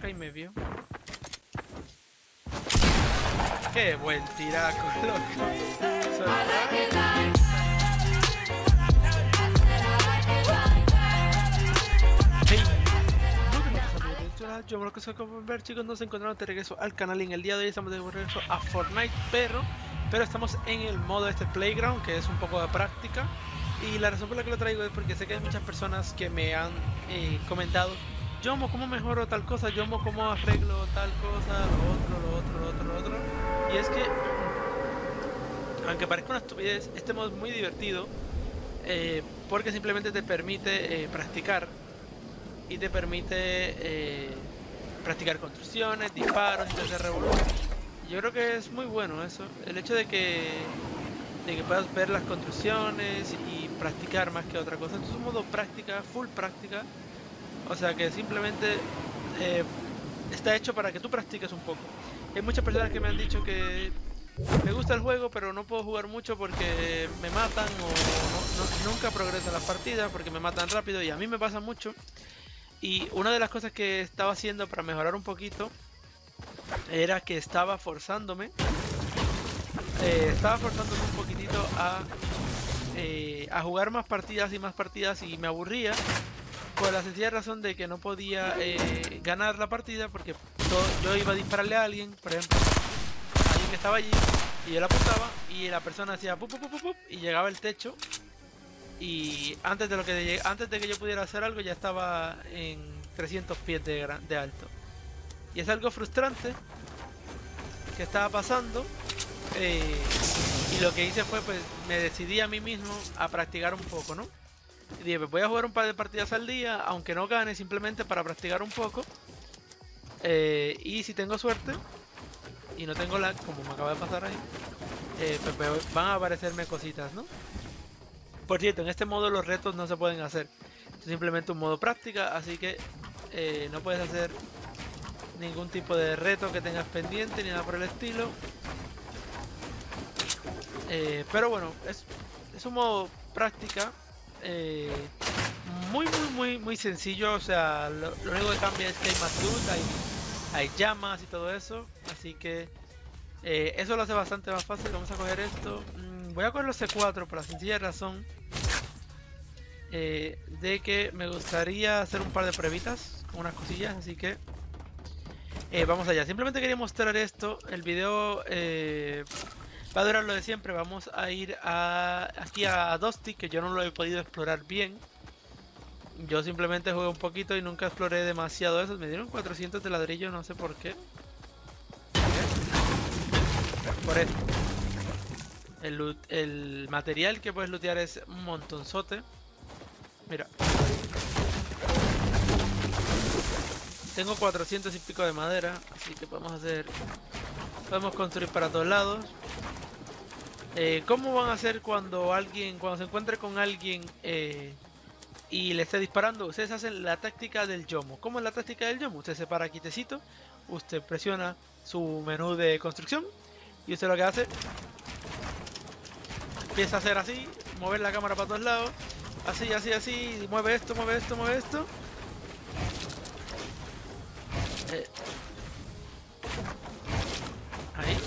acá y me vio. Qué buen tiraco, loco. Hey, yo lo que soy como ver, chicos, nos encontramos de regreso al canal y en el día de hoy estamos de regreso a Fortnite, pero estamos en el modo Playground, que es un poco de práctica. Y la razón por la que lo traigo es porque sé que hay muchas personas que me han comentado: Yomo, ¿cómo mejoro tal cosa? Yomo, ¿cómo arreglo tal cosa? Lo otro. Y es que, aunque parezca una estupidez, este modo es muy divertido porque simplemente te permite practicar. Y te permite practicar construcciones, disparos y de revolución. Yo creo que es muy bueno eso, el hecho de que puedas ver las construcciones y practicar más que otra cosa. Esto es un modo práctica, full práctica. O sea que simplemente está hecho para que tú practiques un poco. Hay muchas personas que me han dicho que me gusta el juego, pero no puedo jugar mucho porque me matan o nunca progreso en las partidas porque me matan rápido, y a mí me pasa mucho. Y una de las cosas que estaba haciendo para mejorar un poquito era que estaba forzándome un poquitito a jugar más partidas y me aburría por la sencilla razón de que no podía ganar la partida porque yo iba a dispararle a alguien, por ejemplo, a alguien que estaba allí, y yo le apuntaba y la persona hacía pup, pup, pup, pup, y llegaba al techo, y antes de que yo pudiera hacer algo ya estaba en 300 pies de alto. Y es algo frustrante que estaba pasando, y lo que hice fue, pues, me decidí a mí mismo a practicar un poco, ¿no? Y dije, pues voy a jugar un par de partidas al día, aunque no gane, simplemente para practicar un poco. Y si tengo suerte y no tengo lag, como me acaba de pasar ahí, pues van a aparecerme cositas, ¿no? Por cierto, en este modo los retos no se pueden hacer. Es simplemente un modo práctica, así que no puedes hacer ningún tipo de reto que tengas pendiente ni nada por el estilo. Pero bueno, es un modo práctica muy sencillo. O sea, lo único que cambia es que hay más luz, hay llamas y todo eso. Así que eso lo hace bastante más fácil. Vamos a coger esto. Voy a coger los C4 por la sencilla razón de que me gustaría hacer un par de pruebitas con unas cosillas, así que vamos allá. Simplemente quería mostrar esto. El video va a durar lo de siempre. Vamos a ir aquí a Dusty, que yo no lo he podido explorar bien. Yo simplemente jugué un poquito y nunca exploré demasiado eso. Me dieron 400 de ladrillo, no sé por qué. Por esto. El material que puedes lootear es un montonzote. Mira. Tengo 400 y pico de madera, así que podemos construir para todos lados. ¿Cómo van a hacer cuando se encuentre con alguien y le esté disparando? Ustedes hacen la táctica del yomo. ¿Cómo es la táctica del yomo? Usted se para quitecito, usted presiona su menú de construcción y usted lo que hace, empieza a hacer así, mover la cámara para todos lados, así, y mueve esto. Ahí.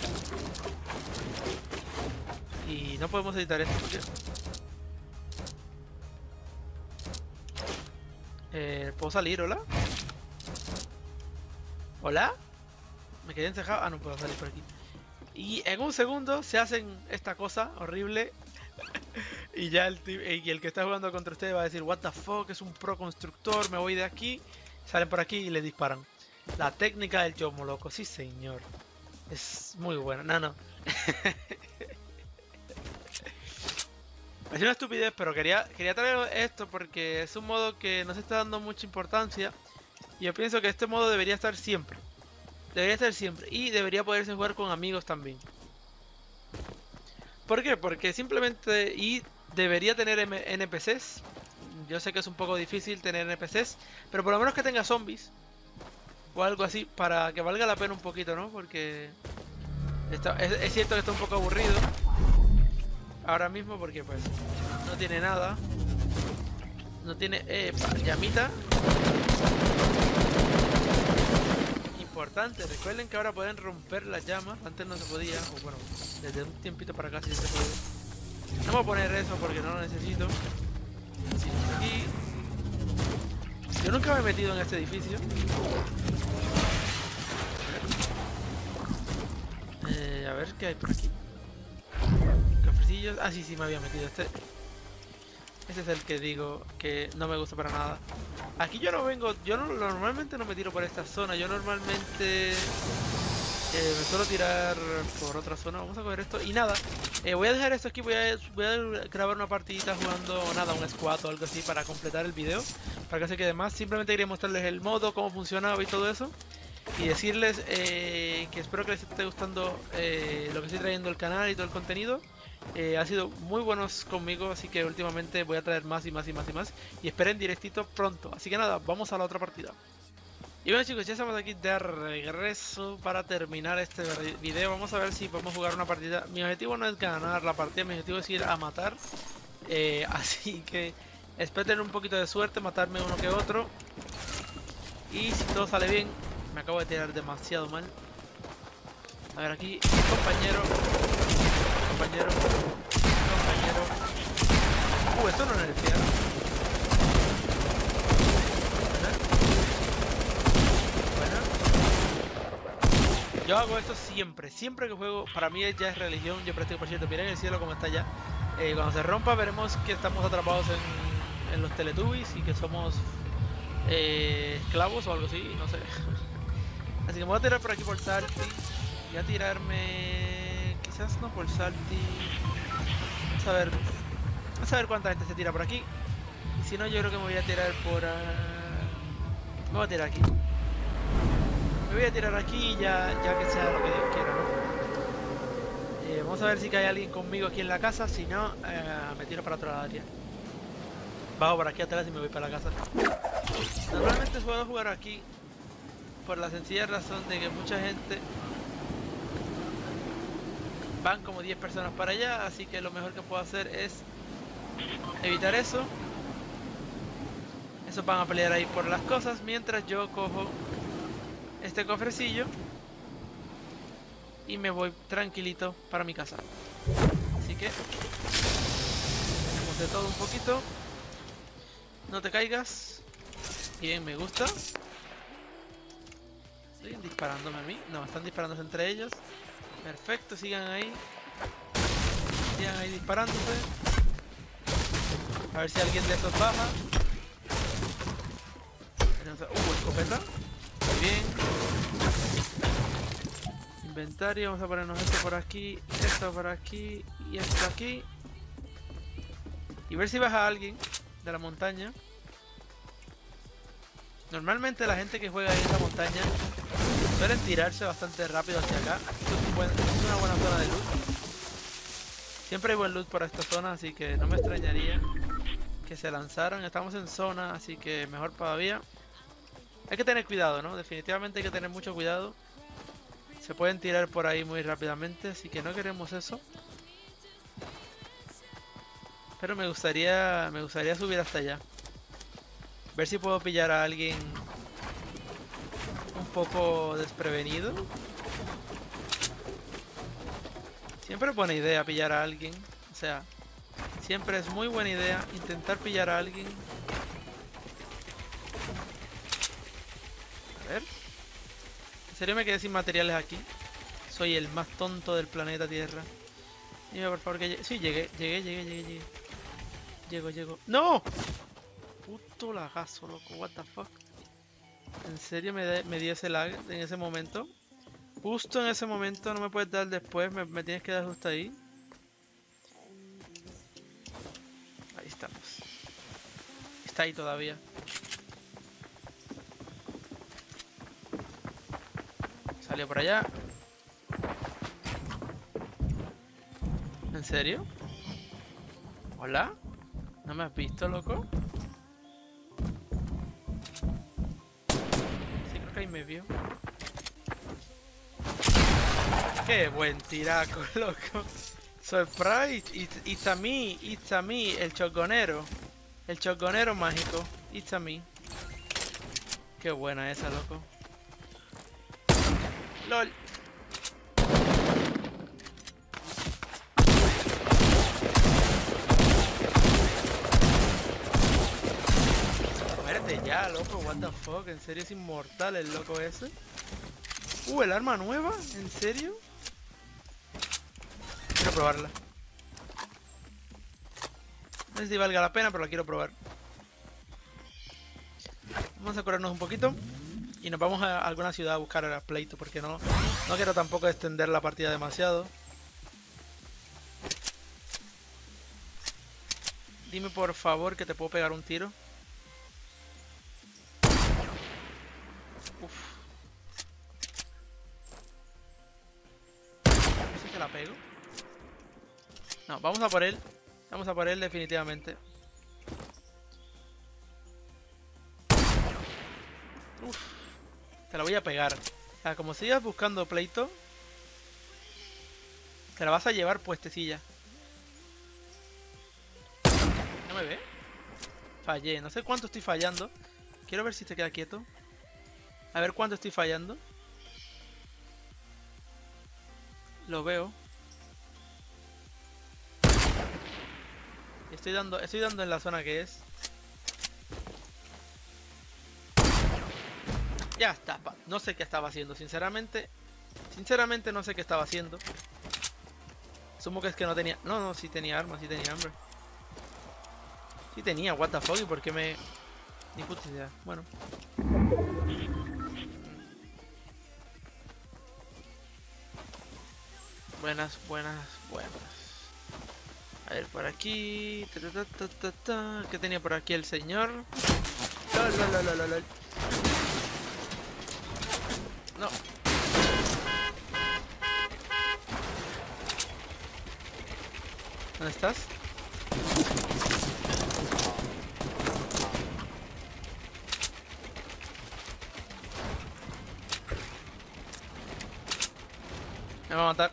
Y no podemos editar esto porque ¿puedo salir? ¿Hola? ¿Hola? Me quedé encejado. Ah, no puedo salir por aquí. Y en un segundo se hacen esta cosa horrible. Y ya el que está jugando contra ustedes va a decir: what the fuck, es un pro constructor, me voy de aquí. Salen por aquí y le disparan. La técnica del yomo, loco, sí señor. Es muy buena. No. Es una estupidez, pero quería traer esto porque es un modo que no se está dando mucha importancia. Y yo pienso que este modo debería estar siempre. Y debería poderse jugar con amigos también. ¿Por qué? Porque simplemente debería tener NPCs. Yo sé que es un poco difícil tener NPCs, pero por lo menos que tenga zombies o algo así para que valga la pena un poquito, ¿no? Porque es cierto que está un poco aburrido ahora mismo porque pues no tiene nada. No tiene llamita. importante, recuerden que ahora pueden romper las llamas. Antes no se podía, o bueno, desde un tiempito para acá sí se puede. No voy a poner eso porque no lo necesito. Sí, aquí. Yo nunca me he metido en este edificio. A ver qué hay por aquí. Cafrecillos. Ah, sí, me había metido. Este es el que digo que no me gusta para nada. Aquí yo no vengo, normalmente no me tiro por esta zona. Yo normalmente me suelo tirar por otra zona. Vamos a coger esto. Y nada, voy a dejar esto aquí. Voy a grabar una partidita jugando, nada, un squad o algo así para completar el video, para que se quede más. Simplemente quería mostrarles el modo, cómo funcionaba y todo eso. Y decirles que espero que les esté gustando lo que estoy trayendo al canal y todo el contenido. Ha sido muy buenos conmigo, así que últimamente voy a traer más y más y más y más. Y esperen directito pronto. Así que nada, vamos a la otra partida. Y bueno chicos, ya estamos aquí de regreso para terminar este video. Vamos a ver si podemos jugar una partida. Mi objetivo no es ganar la partida, mi objetivo es ir a matar. Así que espero tener un poquito de suerte, matarme uno que otro. Y si todo sale bien, me acabo de tirar demasiado mal. A ver aquí, compañero. Esto no es el fiel. Bueno. Yo hago esto siempre que juego. Para mí ya es religión. Yo practico, por cierto. Miren el cielo como está ya. Cuando se rompa veremos que estamos atrapados en los Teletubbies y que somos esclavos o algo así, no sé. Así que me voy a tirar por aquí por Salty. Voy a tirarme... quizás no por Salty. Vamos a ver cuánta gente se tira por aquí. Y si no, yo creo que me voy a tirar por... me voy a tirar aquí. Me voy a tirar aquí ya que sea lo que Dios quiera, ¿no? Vamos a ver si cae alguien conmigo aquí en la casa. Si no, me tiro para otra área. Bajo por aquí atrás y me voy para la casa. Normalmente suelo jugar aquí por la sencilla razón de que mucha gente van como 10 personas para allá, así que lo mejor que puedo hacer es evitar eso. Esos van a pelear ahí por las cosas mientras yo cojo este cofrecillo y me voy tranquilito para mi casa. Así que tenemos de todo un poquito. No te caigas. Bien, me gusta. ¿Siguen disparándome a mí? No, están disparándose entre ellos. Perfecto, sigan ahí. Sigan ahí disparándose. A ver si alguien de estos baja. Escopeta. Muy bien. Inventario, vamos a ponernos esto por aquí, esto por aquí y esto aquí. Y ver si baja alguien de la montaña. Normalmente la gente que juega ahí en la montaña suelen tirarse bastante rápido hacia acá. Esto es una buena zona de loot. Siempre hay buen loot por esta zona, así que no me extrañaría que se lanzaran. Estamos en zona, así que mejor todavía. Hay que tener cuidado, ¿no? Definitivamente hay que tener mucho cuidado. Se pueden tirar por ahí muy rápidamente, así que no queremos eso. Pero me gustaría subir hasta allá. Ver si puedo pillar a alguien un poco desprevenido. Siempre es buena idea pillar a alguien. O sea, siempre es muy buena idea intentar pillar a alguien. A ver. En serio me quedé sin materiales aquí. Soy el más tonto del planeta Tierra. Dime por favor que llegue. Sí, llegué. Llego. ¡No! Puto lagazo, loco. What the fuck. En serio me dio ese lag en ese momento. Justo en ese momento, no me puedes dar después. Me tienes que dar justo ahí. Ahí estamos. Está ahí todavía. Salió por allá. ¿En serio? ¿Hola? ¿No me has visto, loco? Sí, creo que ahí me vio. ¡Qué buen tiraco, loco! Surprise! It's a me, el choconero. El choconero mágico. It's a me. ¡Qué buena esa, loco! LOL. Muérete ya, loco, what the fuck, en serio es inmortal el loco ese. El arma nueva, ¿en serio? Quiero probarla. No sé si valga la pena, pero la quiero probar. Vamos a curarnos un poquito y nos vamos a alguna ciudad a buscar el pleito, porque no quiero tampoco extender la partida demasiado. Dime por favor que te puedo pegar un tiro. Uf. No sé si la pego. No, vamos a por él. Vamos a por él definitivamente. Uf. Te la voy a pegar. O sea, como sigas buscando pleito, te la vas a llevar puestecilla. ¿No me ve? Fallé. No sé cuánto estoy fallando. Quiero ver si te queda quieto. A ver cuánto estoy fallando. Lo veo. Estoy dando en la zona que es. Ya está. No sé qué estaba haciendo. Sinceramente no sé qué estaba haciendo. Asumo que es que no tenía... No, sí tenía armas, sí tenía hambre. Sí tenía, what the fuck, ¿y por qué me...? Ni puta idea. Bueno. Buenas. A ver, por aquí... ¿Qué tenía por aquí el señor? LOL. No. ¿Dónde estás? Me va a matar.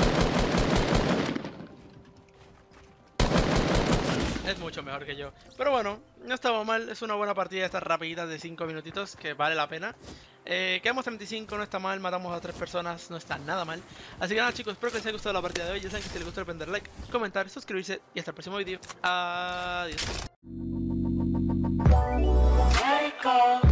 Es mucho mejor que yo. Pero bueno, no estaba mal. Es una buena partida de estas rapiditas de 5 minutitos que vale la pena. Quedamos 35, no está mal. Matamos a 3 personas, no está nada mal. Así que nada, chicos, espero que les haya gustado la partida de hoy. Ya saben que si les gustó, prender like, comentar, suscribirse y hasta el próximo vídeo. Adiós.